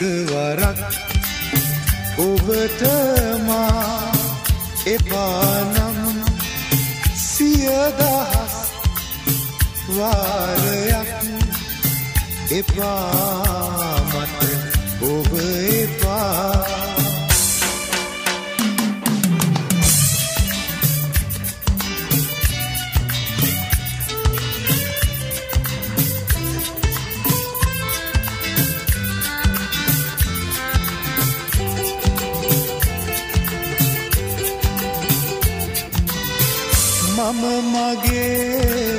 එකවරක් ඔබට මා එපා නම් සියදහස් වාරයක් එපා මට ඔබ එපා මම මගේ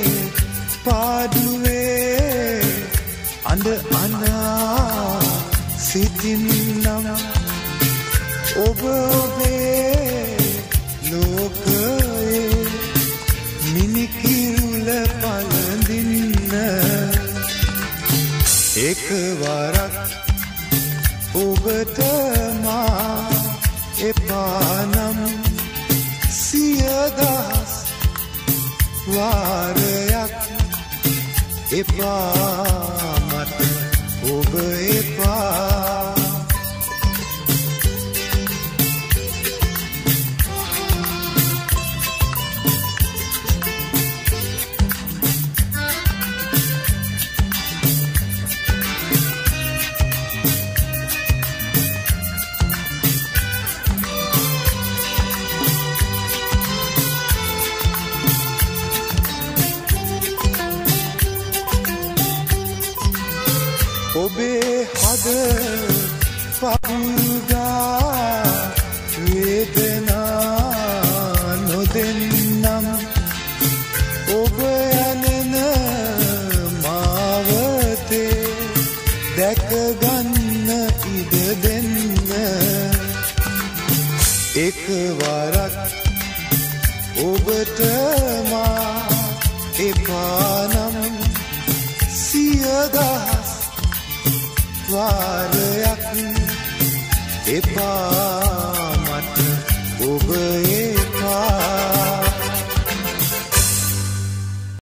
පාඩුවේ අඳ අනා සිටින්නම් ඔබ ඔබේ ලෝකයේ මිනිකිරුල පළඳින්න එකවරක් ඔබට මා එපා නම් සියදහස් වාරයක් එපා මට ඔබ එපා ඔබේ හද පපුරුදා වේදනා නොදෙන්නම් ඔබ යනන මාවතේ දැකගන්න ඉඩ දෙන්න එකවරක් ඔබට මා එපා නම් සියදහස් වාරයක් එපා මට ඔබ